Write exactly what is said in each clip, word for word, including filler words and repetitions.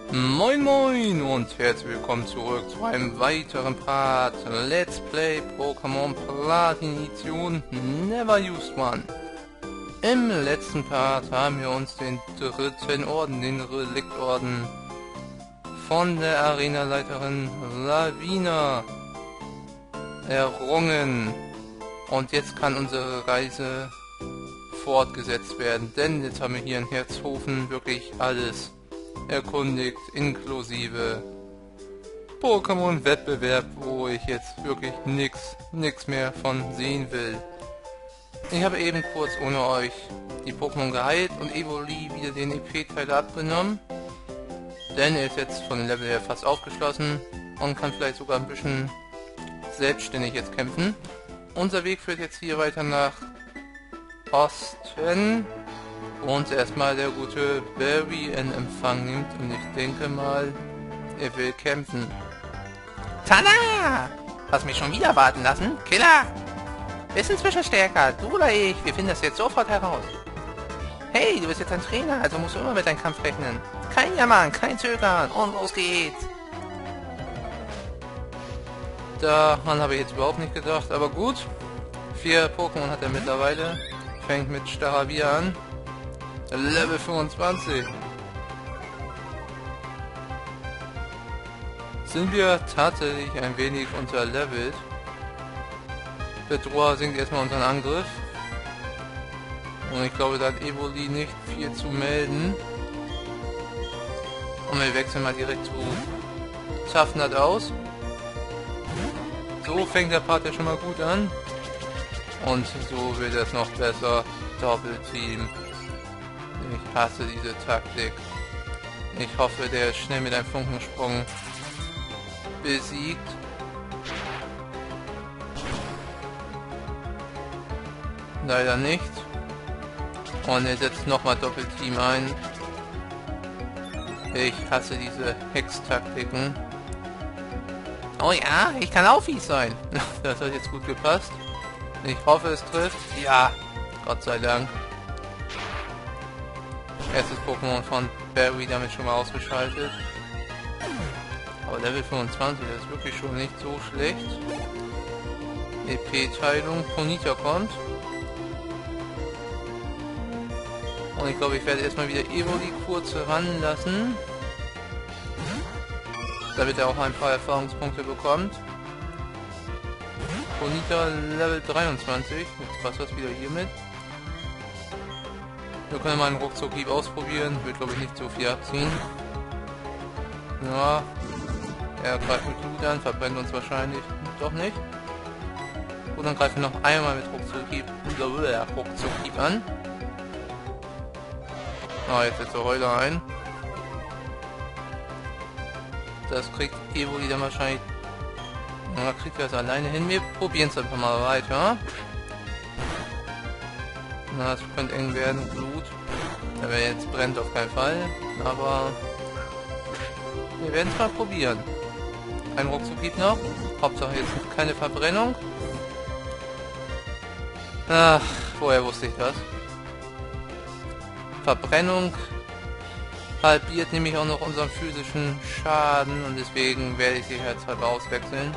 Moin moin und herzlich willkommen zurück zu einem weiteren Part Let's Play Pokémon Platin Edition Never Used One. Im letzten Part haben wir uns den dritten Orden, den Reliktorden von der Arenaleiterin Lavina errungen. Und jetzt kann unsere Reise fortgesetzt werden, denn jetzt haben wir hier in Herzhofen wirklich alles erkundigt, inklusive Pokémon-Wettbewerb, wo ich jetzt wirklich nix, nix mehr von sehen will. Ich habe eben kurz ohne euch die Pokémon geheilt und Evoli wieder den E P-Teil abgenommen, denn er ist jetzt von dem Level her fast aufgeschlossen und kann vielleicht sogar ein bisschen selbstständig jetzt kämpfen. Unser Weg führt jetzt hier weiter nach Osten und erstmal der gute Barry in Empfang nimmt und ich denke mal, er will kämpfen. Tada! Hast mich schon wieder warten lassen? Killer! Wer ist inzwischen stärker? Du oder ich? Wir finden das jetzt sofort heraus. Hey, du bist jetzt ein Trainer, also musst du immer mit deinem Kampf rechnen. Kein Jammern, kein Zögern und los geht's! Daran habe ich jetzt überhaupt nicht gedacht, aber gut. Vier Pokémon hat er mittlerweile. Fängt mit Staravia an. Level fünfundzwanzig. Sind wir tatsächlich ein wenig unterlevelt. Bedroher sinkt erstmal unseren Angriff. Und ich glaube, da hat Evoli nicht viel zu melden. Und wir wechseln mal direkt zu Toughnut aus. So fängt der Part ja schon mal gut an. Und so wird es noch besser. Doppelteam. Ich hasse diese Taktik. Ich hoffe, der ist schnell mit einem Funkensprung besiegt. Leider nicht. Und er setzt nochmal Doppelteam ein. Ich hasse diese Hex-Taktiken. Oh ja, ich kann auch fies sein. Das hat jetzt gut gepasst. Ich hoffe, es trifft. Ja, Gott sei Dank. Erstes Pokémon von Barry damit schon mal ausgeschaltet. Aber Level fünfundzwanzig, das ist wirklich schon nicht so schlecht. E P-Teilung, Ponyta kommt. Und ich glaube, ich werde erstmal wieder Evoli kurz ranlassen. Damit er auch ein paar Erfahrungspunkte bekommt. Ponyta Level dreiundzwanzig. Jetzt passt das wieder hier mit. Wir können mal einen Ruckzuck-Hieb ausprobieren. Wird glaube ich nicht so viel abziehen. Ja. Er greift mit Blut an, verbrennt uns wahrscheinlich doch nicht. Gut, dann greifen wir noch einmal mit Ruckzuck-Hieb Ruckzuck-Hieb an. Ah, jetzt setzt er Heuler ein. Das kriegt Evoli dann wahrscheinlich... Ja, kriegt er es alleine hin. Wir probieren es einfach mal weiter. Na, es könnte eng werden. Blut. Aber jetzt brennt auf keinen Fall. Aber... wir werden es mal probieren. Ein Ruckzuck-Hieb noch. Hauptsache jetzt keine Verbrennung. Ach, woher wusste ich das? Verbrennung halbiert nämlich auch noch unseren physischen Schaden und deswegen werde ich sie jetzt halt auswechseln.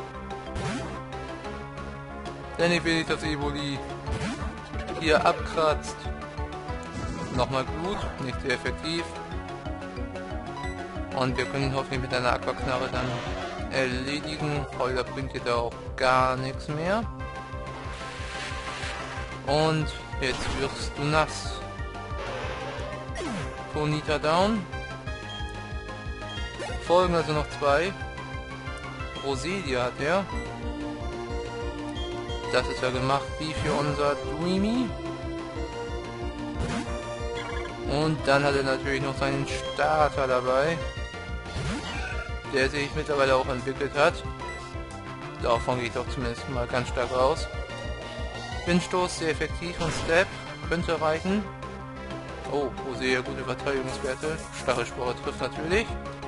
Denn ich will nicht, dass Evoli hier abkratzt. Nochmal Blut, nicht sehr effektiv. Und wir können ihn hoffentlich mit einer Aquaknarre dann erledigen. Heuler bringt hier da auch gar nichts mehr. Und jetzt wirst du nass. Ponyta down. Folgen also noch zwei. Roselia hat er. Das ist ja gemacht wie für unser Dreamy. Und dann hat er natürlich noch seinen Starter dabei. Der sich mittlerweile auch entwickelt hat. Davon gehe ich doch zumindest mal ganz stark aus. Windstoß sehr effektiv und Step könnte reichen. Oh, sehr gute Verteidigungswerte. Stachelspore trifft natürlich.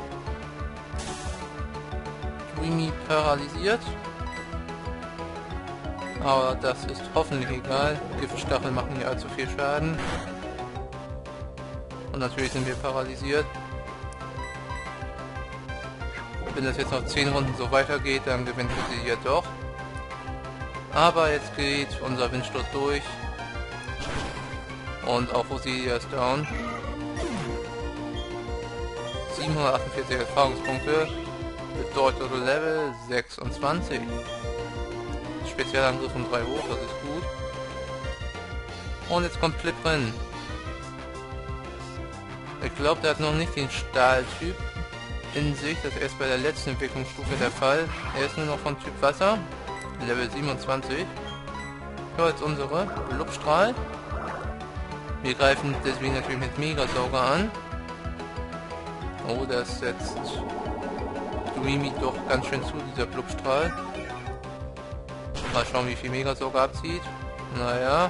Dreamy paralysiert. Aber das ist hoffentlich egal. Giftstacheln machen hier allzu viel Schaden. Und natürlich sind wir paralysiert. Wenn das jetzt noch zehn Runden so weitergeht, dann gewinnt sie ja doch. Aber jetzt geht unser Windsturz durch. Und auch Roselia ist down. siebenhundertachtundvierzig Erfahrungspunkte. Bedeutet Level sechsundzwanzig. Spezialangriff um drei hoch, das ist gut. Und jetzt kommt Pliprin. Ich glaube, der hat noch nicht den Stahltyp in sich. Das ist erst bei der letzten Entwicklungsstufe der Fall. Er ist nur noch von Typ Wasser. Level siebenundzwanzig. Ja, jetzt unsere Blubstrahl. Wir greifen deswegen natürlich mit Megasauger an. Oh, das setzt Mimi doch ganz schön zu, dieser Blubstrahl. Mal schauen, wie viel Megasauger abzieht. Naja.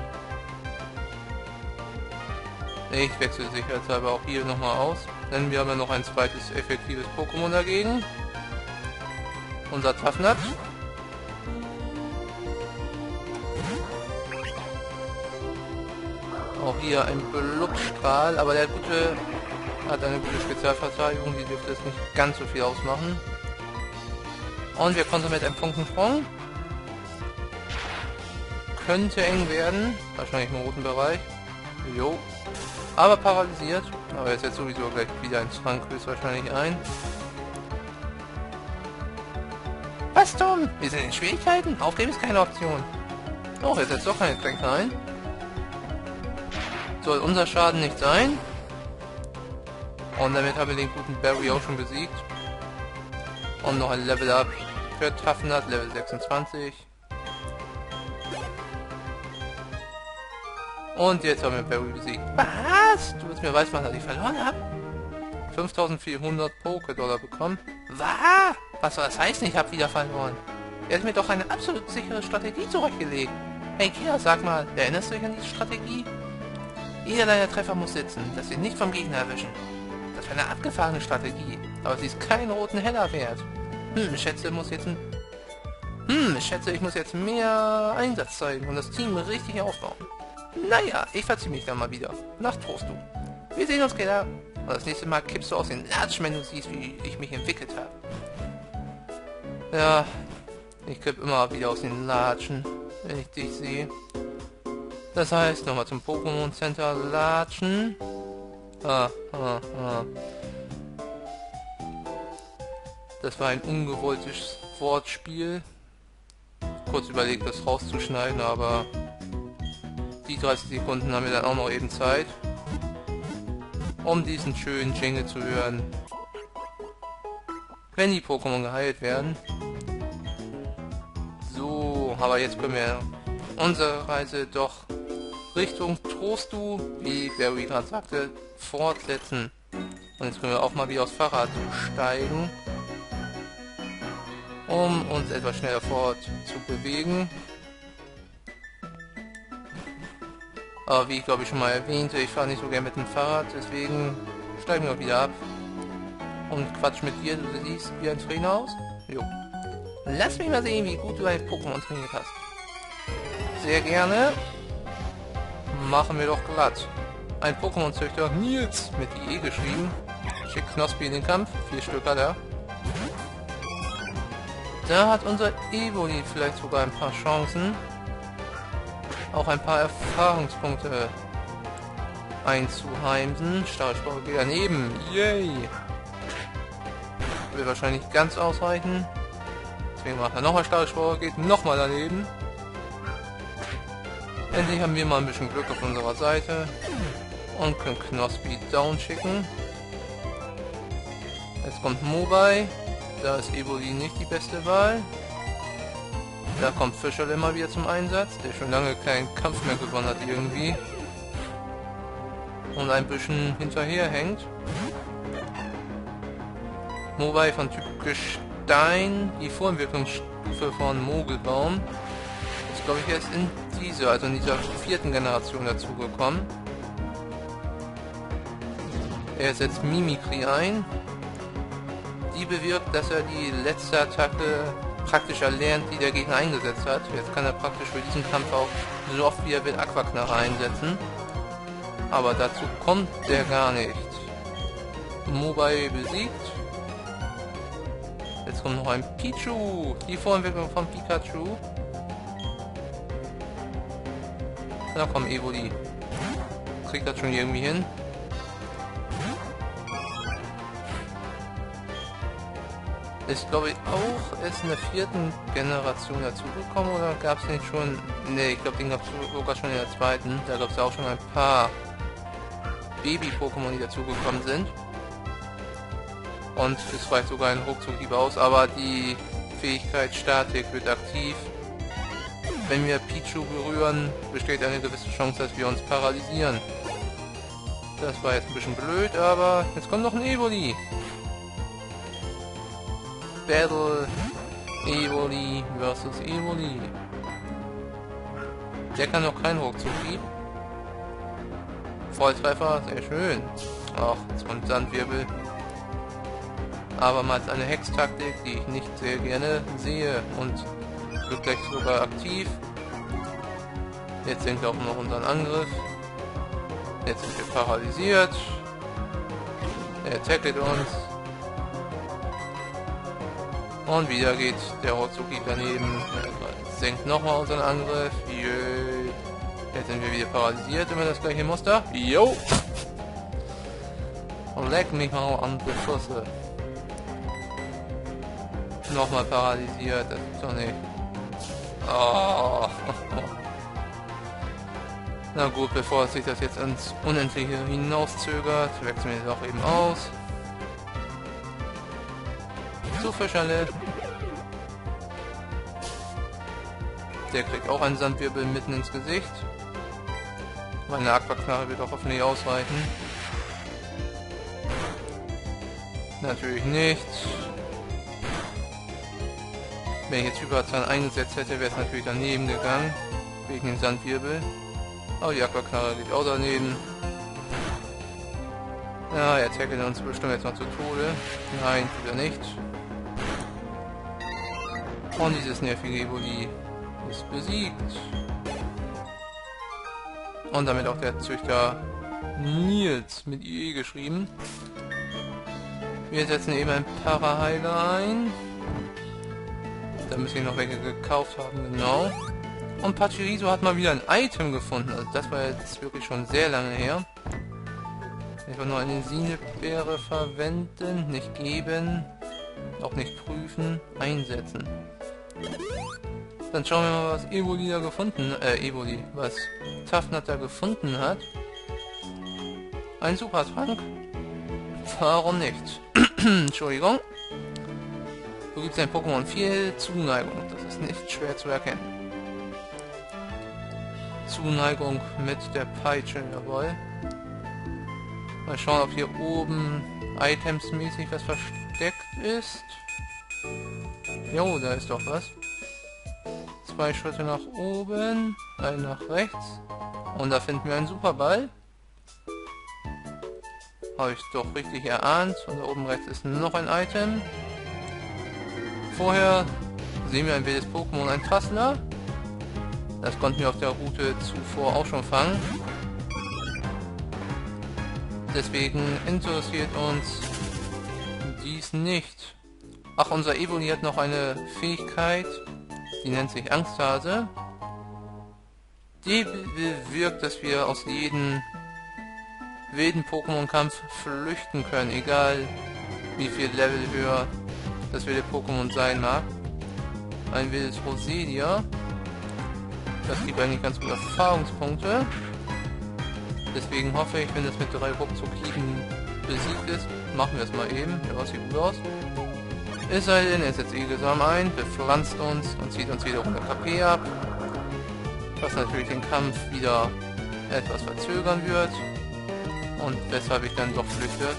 Ich wechsle sicherheitshalber auch hier nochmal aus. Denn wir haben ja noch ein zweites effektives Pokémon dagegen. Unser Tafnat. Auch hier ein Blubstrahl, aber der gute hat eine gute Spezialverteidigung, die dürfte es nicht ganz so viel ausmachen. Und wir konnten mit einem Funkensprung. Könnte eng werden, wahrscheinlich im roten Bereich. Jo. Aber paralysiert. Aber er ist jetzt sowieso gleich wieder ein Trank höchstwahrscheinlich ein. Was dumm? Wir sind in Schwierigkeiten. Aufgeben ist keine Option. Oh, er setzt doch keine Tränke ein. Soll unser Schaden nicht sein. Und damit haben wir den guten Barry auch schon besiegt. Und noch ein Level Up für Tafnat, Level sechsundzwanzig. Und jetzt haben wir Barry besiegt. Was? Du willst mir weiß machen, dass ich verloren habe? fünftausendvierhundert Poké-Dollar bekommen. Was? Was soll das heißen, ich habe wieder verloren? Er hat mir doch eine absolut sichere Strategie zurechtgelegt. Hey Kira, sag mal, erinnerst du dich an diese Strategie? Jeder deiner Treffer muss sitzen, dass sie nicht vom Gegner erwischen. Das wäre eine abgefahrene Strategie, aber sie ist keinen roten Heller wert. Hm, ich schätze, muss jetzt ein... Hm, ich schätze, ich muss jetzt mehr Einsatz zeigen und das Team richtig aufbauen. Naja, ich verziehe mich dann mal wieder. Nacht trost du. Wir sehen uns, Killer. Und das nächste Mal kippst du aus den Latschen, wenn du siehst, wie ich mich entwickelt habe. Ja, ich kipp immer wieder aus den Latschen, wenn ich dich sehe. Das heißt, nochmal zum Pokémon Center latschen. Ah, ah, ah. Das war ein ungewolltes Wortspiel. Kurz überlegt, das rauszuschneiden, aber die dreißig Sekunden haben wir dann auch noch eben Zeit, um diesen schönen Jingle zu hören. Wenn die Pokémon geheilt werden. So, aber jetzt können wir unsere Reise doch Richtung Trostu, wie Barry gerade sagte, fortsetzen. Und jetzt können wir auch mal wieder aufs Fahrrad steigen, um uns etwas schneller fort zu bewegen. Aber wie ich glaube ich schon mal erwähnte, ich fahre nicht so gern mit dem Fahrrad, deswegen steigen wir auch wieder ab. Und quatsch mit dir, du siehst wie ein Trainer aus? Jo. Lass mich mal sehen, wie gut du ein Pokémon trainiert hast. Sehr gerne. Machen wir doch glatt. Ein Pokémon-Züchter, Nils, mit I E geschrieben. Schickt Knospi in den Kampf, vier Stück hat er. Da hat unser Evoli vielleicht sogar ein paar Chancen, auch ein paar Erfahrungspunkte einzuheimsen. Stahlspore geht daneben, yay! Will wahrscheinlich nicht ganz ausreichen. Deswegen macht er nochmal Stahlspore, geht nochmal daneben. Endlich haben wir mal ein bisschen Glück auf unserer Seite und können Knospi down schicken. Jetzt kommt Mobile, da ist Evoli nicht die beste Wahl. Da kommt Fischer immer wieder zum Einsatz, der schon lange keinen Kampf mehr gewonnen hat irgendwie. Und ein bisschen hinterher hängt. Mobile von Typ Gestein, die Vorentwicklungsstufe von Mogelbaum. Ist glaube ich erst in dieser, also in dieser vierten Generation dazugekommen. Er setzt Mimikry ein. Die bewirkt, dass er die letzte Attacke praktisch erlernt, die der Gegner eingesetzt hat. Jetzt kann er praktisch für diesen Kampf auch so oft wie er will Aquaknarre einsetzen. Aber dazu kommt der gar nicht. Mobile besiegt. Jetzt kommt noch ein Pichu. Die Vorentwicklung von Pikachu. Na komm, Evoli. Kriegt das schon irgendwie hin. Ist, glaube ich, auch erst in der vierten Generation dazugekommen, oder gab es nicht schon... Ne, ich glaube, den gab es sogar schon in der zweiten. Da gab es auch schon ein paar Baby-Pokémon, die dazugekommen sind. Und es reicht sogar ein Ruckzuck aus, aber die Fähigkeit Statik wird aktiv. Wenn wir Pichu berühren, besteht eine gewisse Chance, dass wir uns paralysieren. Das war jetzt ein bisschen blöd, aber jetzt kommt noch ein Evoli. Battle Evoli versus Evoli. Der kann noch keinen Ruckzuck. Volltreffer, sehr schön. Ach, jetzt kommt Sandwirbel. Abermals eine Hex-Taktik, die ich nicht sehr gerne sehe und wird gleich sogar aktiv. Jetzt senkt auch noch unseren Angriff. Jetzt sind wir paralysiert. Er tackelt uns. Und wieder geht der Rotsuki daneben. Er senkt nochmal unseren Angriff. Jö. Jetzt sind wir wieder paralysiert. Immer das gleiche Muster. Jo! Und leck mich mal an die Füße. Nochmal paralysiert. Das ist doch nicht. Oh. Na gut, bevor sich das jetzt ins Unendliche hinauszögert, wechseln wir doch eben aus. Zu Fischerle. Der kriegt auch einen Sandwirbel mitten ins Gesicht. Meine Aquaknarre wird auch hoffentlich ausreichen. Natürlich nicht. Wenn ich jetzt Hyperzahn eingesetzt hätte, wäre es natürlich daneben gegangen. Wegen dem Sandwirbel. Aber die Aquaknarre geht auch daneben. Ja, er tackelt uns bestimmt jetzt noch zu Tode. Nein, tut er nicht. Und dieses nervige Evoli ist besiegt. Und damit auch der Züchter Nils mit I E geschrieben. Wir setzen eben ein Paraheiler ein. Da müssen wir noch welche gekauft haben, genau. Und Pachirisu hat mal wieder ein Item gefunden. Also das war jetzt wirklich schon sehr lange her. Ich will nur eine Sinelbeere verwenden, nicht geben, auch nicht prüfen, einsetzen. Dann schauen wir mal, was Evoli da gefunden, äh, Evoli, was Tafnat da gefunden hat. Ein Supertrank? Warum nicht? Entschuldigung. So gibt es ein Pokémon viel Zuneigung, das ist nicht schwer zu erkennen. Zuneigung mit der Peitsche, jawohl. Mal schauen, ob hier oben itemsmäßig was versteckt ist. Jo, da ist doch was. Zwei Schritte nach oben, einen nach rechts. Und da finden wir einen Superball. Habe ich doch richtig erahnt. Und da oben rechts ist noch ein Item. Vorher sehen wir ein wildes Pokémon, ein Trassler. Das konnten wir auf der Route zuvor auch schon fangen. Deswegen interessiert uns dies nicht. Ach, unser Evoli hat noch eine Fähigkeit, die nennt sich Angsthase. Die bewirkt, dass wir aus jedem wilden Pokémon-Kampf flüchten können, egal wie viel Level höher das wilde Pokémon sein mag. Ein wildes Roselia. Das gibt eigentlich ganz gute Erfahrungspunkte. Deswegen hoffe ich, wenn das mit drei Ruckzuck-Hieben besiegt ist, machen wir es mal eben. Ja, sieht gut aus. Es sei denn, er setzt Egelsamen ein, bepflanzt uns und zieht uns wieder hundert K P ab. Was natürlich den Kampf wieder etwas verzögern wird. Und weshalb ich dann doch flüchte.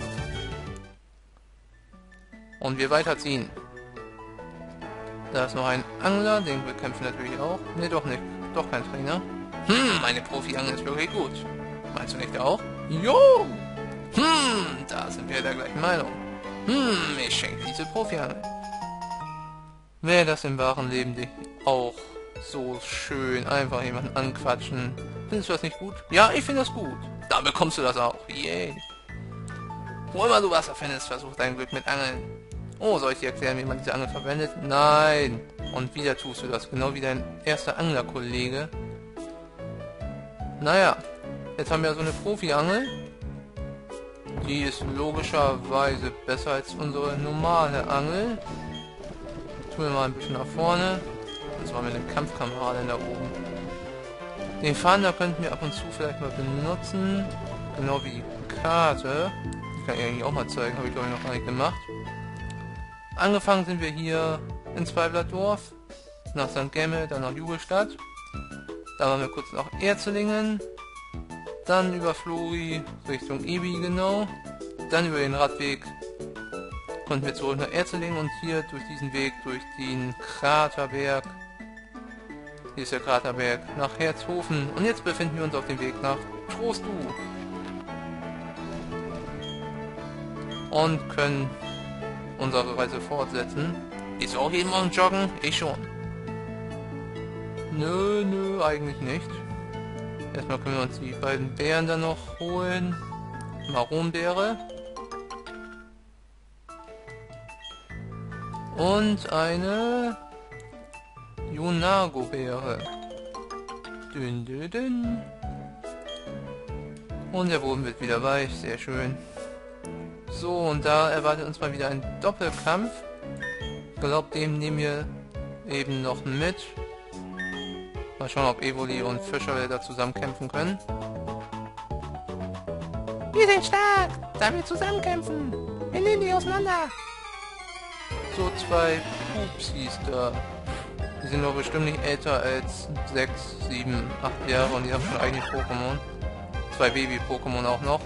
Und wir weiterziehen. Da ist noch ein Angler, den bekämpfen natürlich auch. Ne, doch nicht. Doch kein Trainer. Hm, meine Profi-Angel ist wirklich gut. Meinst du nicht auch? Jo! Hm, da sind wir der gleichen Meinung. Hm, ich schenke diese Profi-Angel. Wäre das im wahren Leben nicht auch so schön, einfach jemanden anquatschen? Findest du das nicht gut? Ja, ich finde das gut. Da bekommst du das auch. Yay. Wo immer du Wasser findest, versuch dein Glück mit Angeln. Oh, soll ich dir erklären, wie man diese Angel verwendet? Nein! Und wieder tust du das, genau wie dein erster Anglerkollege. Naja, jetzt haben wir so eine Profi-Angel. Die ist logischerweise besser als unsere normale Angel. Tun wir mal ein bisschen nach vorne. Jetzt haben wir eine Kampfkameradin da oben. Den Fahnder könnten wir ab und zu vielleicht mal benutzen. Genau wie die Karte. Die kann ich eigentlich auch mal zeigen, habe ich glaube ich noch gar nicht gemacht. Angefangen sind wir hier in Zweiblattdorf, nach Sankt Gemme, dann nach Jubelstadt. Dann waren wir kurz nach Erzelingen. Dann über Flori Richtung Ebi genau. Dann über den Radweg konnten wir zurück nach Erzelingen und hier durch diesen Weg durch den Kraterberg. Hier ist der Kraterberg nach Herzhofen und jetzt befinden wir uns auf dem Weg nach Trostu. Und können unsere Reise fortsetzen. Ist auch jeden Morgen joggen? Ich schon. Nö, nö, eigentlich nicht. Erstmal können wir uns die beiden Beeren dann noch holen. Maronbeere. Und eine Junago-Beere. Dünn, dünn, dünn. Und der Boden wird wieder weich, sehr schön. So, und da erwartet uns mal wieder ein Doppelkampf. Ich glaube, dem nehmen wir eben noch mit. Mal schauen, ob Evoli und Fischer da zusammen kämpfen können. Wir sind stark, da wir zusammen kämpfen. Wir nehmen die auseinander. So zwei Pupsis da. Die sind doch bestimmt nicht älter als sechs, sieben, acht Jahre und die haben schon eigene Pokémon. Zwei Baby-Pokémon auch noch.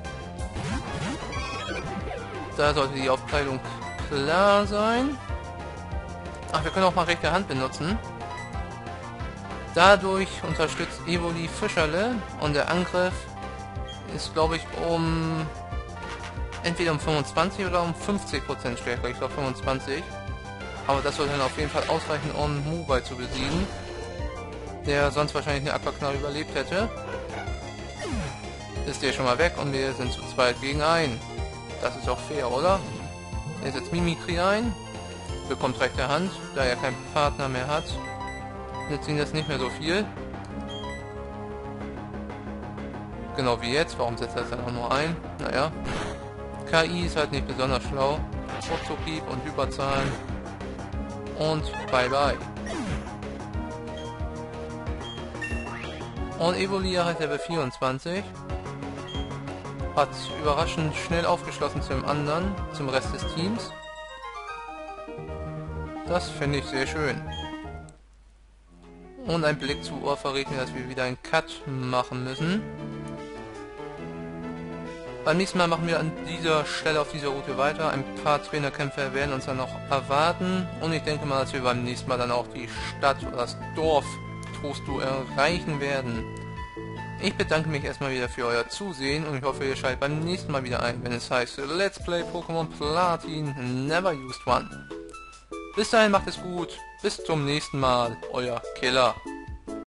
Da sollte die Aufteilung klar sein. Ach, wir können auch mal rechte Hand benutzen. Dadurch unterstützt Evoli Fischerle und der Angriff ist, glaube ich, um entweder um fünfundzwanzig oder um fünfzig Prozent stärker. Ich glaube fünfundzwanzig. Aber das soll dann auf jeden Fall ausreichen, um Mubei zu besiegen, der sonst wahrscheinlich eine Aquaknarre überlebt hätte. Ist der schon mal weg und wir sind zu zweit gegen einen. Das ist auch fair, oder? Er setzt Mimikry ein, bekommt rechte Hand, da er keinen Partner mehr hat. Nützt ihn das nicht mehr so viel. Genau wie jetzt, warum setzt er es dann auch nur ein? Naja. K I ist halt nicht besonders schlau. Ruckzuckhieb und Hyperzahlen. Und bye bye. Und Evoli hat Level vierundzwanzig. Hat überraschend schnell aufgeschlossen zum anderen, zum Rest des Teams. Das finde ich sehr schön. Und ein Blick zu Ohr verrät mir, dass wir wieder einen Cut machen müssen. Beim nächsten Mal machen wir an dieser Stelle auf dieser Route weiter. Ein paar Trainerkämpfe werden uns dann noch erwarten. Und ich denke mal, dass wir beim nächsten Mal dann auch die Stadt oder das Dorf Trostu erreichen werden. Ich bedanke mich erstmal wieder für euer Zusehen und ich hoffe, ihr schaltet beim nächsten Mal wieder ein, wenn es heißt Let's Play Pokémon Platin Never Used One. Bis dahin macht es gut, bis zum nächsten Mal, euer Killer.